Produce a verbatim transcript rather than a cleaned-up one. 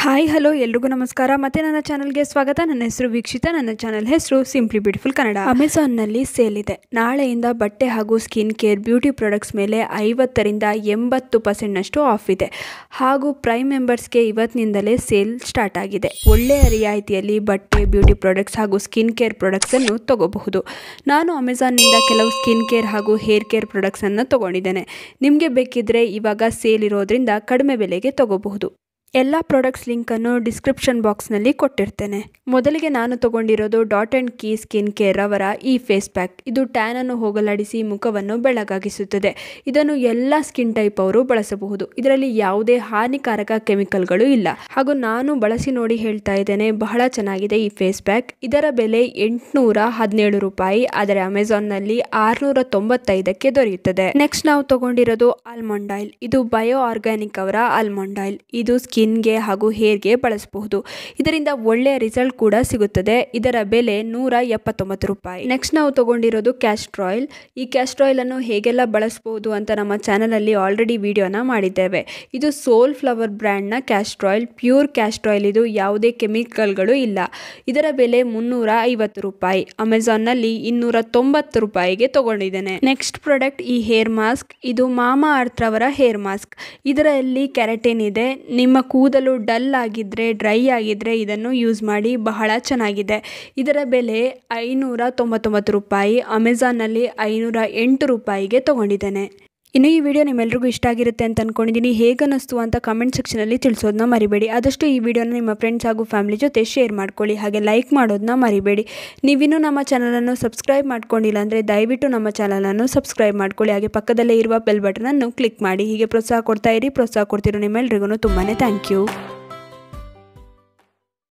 Hi hello ಎಲ್ರಿಗೂ ನಮಸ್ಕಾರ ಮತ್ತೆ ನನ್ನ ಚಾನಲ್ಗೆ ಸ್ವಾಗತ. ನನ್ನ ಹೆಸರು ವೀಕ್ಷಿತ. ನನ್ನ ಚಾನಲ್ ಹೆಸರು ಸಿಂಪ್ಲಿ ಬ್ಯೂಟಿಫುಲ್ ಕನ್ನಡ. ಅಮೆಝಾನ್ನಲ್ಲಿ ಸೇಲ್ ಇದೆ. ನಾಳೆಯಿಂದ ಬಟ್ಟೆ ಹಾಗೂ ಸ್ಕಿನ್ ಕೇರ್ ಬ್ಯೂಟಿ ಪ್ರಾಡಕ್ಟ್ಸ್ ಮೇಲೆ ಐವತ್ತರಿಂದ ಎಂಬತ್ತು ಪರ್ಸೆಂಟ್ನಷ್ಟು ಆಫ್ ಇದೆ. ಹಾಗೂ ಪ್ರೈಮ್ ಮೆಂಬರ್ಸ್ಗೆ ಇವತ್ತಿನಿಂದಲೇ ಸೇಲ್ ಸ್ಟಾರ್ಟ್ ಆಗಿದೆ. ಒಳ್ಳೆಯ ರಿಯಾಯಿತಿಯಲ್ಲಿ ಬಟ್ಟೆ, ಬ್ಯೂಟಿ ಪ್ರಾಡಕ್ಟ್ಸ್ ಹಾಗೂ ಸ್ಕಿನ್ ಕೇರ್ ಪ್ರಾಡಕ್ಟ್ಸನ್ನು ತಗೋಬಹುದು. ನಾನು ಅಮೆಝಾನ್ನಿಂದ ಕೆಲವು ಸ್ಕಿನ್ ಕೇರ್ ಹಾಗೂ ಹೇರ್ ಕೇರ್ ಪ್ರಾಡಕ್ಟ್ಸನ್ನು ತೊಗೊಂಡಿದ್ದೇನೆ. ನಿಮಗೆ ಬೇಕಿದ್ದರೆ ಇವಾಗ ಸೇಲ್ ಇರೋದ್ರಿಂದ ಕಡಿಮೆ ಬೆಲೆಗೆ ತಗೋಬಹುದು. ಎಲ್ಲ ಪ್ರಾಡಕ್ಟ್ಸ್ ಲಿಂಕನ್ನು ಡಿಸ್ಕ್ರಿಪ್ಷನ್ ಬಾಕ್ಸ್ನಲ್ಲಿ ಕೊಟ್ಟಿರ್ತೇನೆ. ಮೊದಲಿಗೆ ನಾನು ತಗೊಂಡಿರೋದು dot and key skin care ಅವರ ಈ ಫೇಸ್ ಪ್ಯಾಕ್. ಇದು ಟ್ಯಾನನ್ನು ಹೋಗಲಾಡಿಸಿ ಮುಖವನ್ನು ಬೆಳ್ಳಗಾಗಿಸುತ್ತದೆ. ಇದನ್ನು ಎಲ್ಲ ಸ್ಕಿನ್ ಟೈಪ್ ಅವರು ಬಳಸಬಹುದು. ಇದರಲ್ಲಿ ಯಾವುದೇ ಹಾನಿಕಾರಕ ಕೆಮಿಕಲ್ಗಳು ಇಲ್ಲ. ಹಾಗೂ ನಾನು ಬಳಸಿ ನೋಡಿ ಹೇಳ್ತಾ ಇದ್ದೇನೆ, ಬಹಳ ಚೆನ್ನಾಗಿದೆ ಈ ಫೇಸ್ ಪ್ಯಾಕ್. ಇದರ ಬೆಲೆ ಎಂಟುನೂರ ಹದಿನೇಳು ರೂಪಾಯಿ, ಆದರೆ ಅಮೆಝಾನ್ನಲ್ಲಿ ಆರುನೂರ ತೊಂಬತ್ತೈದಕ್ಕೆ ದೊರೆಯುತ್ತದೆ. ನೆಕ್ಸ್ಟ್ ನಾವು ತಗೊಂಡಿರೋದು ಆಲ್ಮಂಡ್ ಆಯಿಲ್. ಇದು ಬಯೋ ಆರ್ಗ್ಯಾನಿಕ್ ಅವರ ಆಲ್ಮಂಡ್ ಆಯಿಲ್. ಇದು ಸ್ಕಿನ್ಗೆ ಹಾಗೂ ಹೇರ್ಗೆ ಬಳಸಬಹುದು. ಇದರಿಂದ ಒಳ್ಳೆಯ ರಿಸಲ್ಟ್ ಕೂಡ ಸಿಗುತ್ತದೆ. ಇದರ ಬೆಲೆ ನೂರ ಎಪ್ಪತ್ತೊಂಬತ್ತು ರೂಪಾಯಿ. ನೆಕ್ಸ್ಟ್ ನಾವು ತಗೊಂಡಿರೋದು ಕ್ಯಾಸ್ಟರ್ ಆಯಿಲ್. ಈ ಕ್ಯಾಸ್ಟರ್ ಆಯಿಲ್ ಅನ್ನು ಹೇಗೆಲ್ಲ ಬಳಸಬಹುದು ಅಂತ ನಮ್ಮ ಚಾನಲ್ ಅಲ್ಲಿ ಆಲ್ರೆಡಿ ವಿಡಿಯೋನ ಮಾಡಿದ್ದೇವೆ. ಇದು ಸೋಲ್ ಫ್ಲವರ್ ಬ್ರ್ಯಾಂಡ್ನ castor oil. Pure castor oil. ಇದು ಯಾವುದೇ ಕೆಮಿಕಲ್ಗಳು ಇಲ್ಲ. ಇದರ ಬೆಲೆ ಮುನ್ನೂರ ಐವತ್ತು ರೂಪಾಯಿ. ಅಮೆಝಾನ್ನಲ್ಲಿ ಇನ್ನೂರ ತೊಂಬತ್ತು ರೂಪಾಯಿಗೆ ತಗೊಂಡಿದ್ದೇನೆ. ನೆಕ್ಸ್ಟ್ ಪ್ರಾಡಕ್ಟ್ ಈ ಹೇರ್ ಮಾಸ್ಕ್. ಇದು ಮಾಮಾ ಅರ್ತ್ ಅವರ ಹೇರ್ ಮಾಸ್ಕ್. ಇದರಲ್ಲಿ ಕೆರಾಟಿನ್ ಇದೆ. ನಿಮ್ಮ ಕೂದಲು ಡಲ್ ಆಗಿದ್ರೆ, ಡ್ರೈ ಆಗಿದ್ರೆ ಇದನ್ನು ಯೂಸ್ ಮಾಡಿ, ಬಹಳ ಚೆನ್ನಾಗಿದೆ. ಇದರ ಬೆಲೆ ಐನೂರ ತೊಂಬತ್ತೊಂಬತ್ತು ರೂಪಾಯಿ. ಅಮೆಝಾನ್ನಲ್ಲಿ ಐನೂರ ಎಂಟು ರೂಪಾಯಿಗೆ ತಗೊಂಡಿದ್ದೇನೆ. ಇನ್ನು ಈ ವಿಡಿಯೋ ನಿಮ್ಮೆಲ್ರಿಗೂ ಇಷ್ಟ ಆಗಿರುತ್ತೆ ಅಂತ ಅಂದ್ಕೊಂಡಿದ್ದೀನಿ. ಹೇಗೆ ಅನ್ನಿಸ್ತು ಅಂತ ಕಮೆಂಟ್ ಸೆಕ್ಷನಲ್ಲಿ ತಿಳಿಸೋದನ್ನ ಮರಿಬೇಡಿ. ಆದಷ್ಟು ಈ ವಿಡಿಯೋನ ನಿಮ್ಮ ಫ್ರೆಂಡ್ಸ್ ಹಾಗೂ ಫ್ಯಾಮಿಲಿ ಜೊತೆ ಶೇರ್ ಮಾಡ್ಕೊಳ್ಳಿ. ಹಾಗೆ ಲೈಕ್ ಮಾಡೋದನ್ನ ಮರಿಬೇಡಿ. ನೀವಿನ್ನೂ ನಮ್ಮ ಚಾನಲನ್ನು ಸಬ್ಸ್ಕ್ರೈಬ್ ಮಾಡ್ಕೊಂಡಿಲ್ಲ ಅಂದರೆ ದಯವಿಟ್ಟು ನಮ್ಮ ಚಾನಲನ್ನು ಸಬ್ಸ್ಕ್ರೈಬ್ ಮಾಡ್ಕೊಳ್ಳಿ. ಹಾಗೆ ಪಕ್ಕದಲ್ಲೇ ಇರುವ ಬೆಲ್ ಬಟನನ್ನು ಕ್ಲಿಕ್ ಮಾಡಿ. ಹೀಗೆ ಪ್ರೋತ್ಸಾಹ ಕೊಡ್ತಾ ಇರಿ. ಪ್ರೋತ್ಸಾಹ ಕೊಡ್ತಿರೋ ನಿಮ್ಮೆಲ್ರಿಗೂ ತುಂಬಾ ಥ್ಯಾಂಕ್ ಯು.